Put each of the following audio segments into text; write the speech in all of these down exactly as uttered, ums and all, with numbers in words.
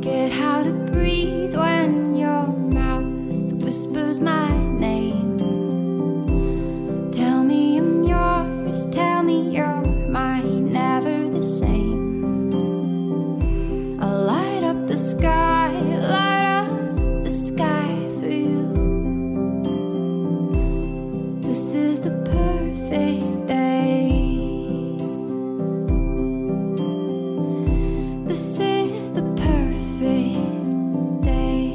forget how to breathe when your mouth whispers my name. Tell me I'm yours, tell me you're mine, never the same. I'll light up the sky, light up the sky for you. This is the perfect day. This is the perfect day.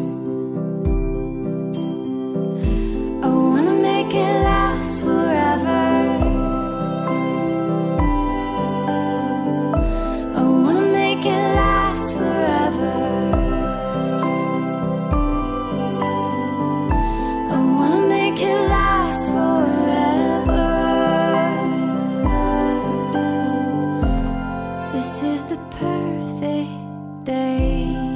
I wanna make it last forever. I wanna make it last forever. I wanna make it last forever. This is the perfect day.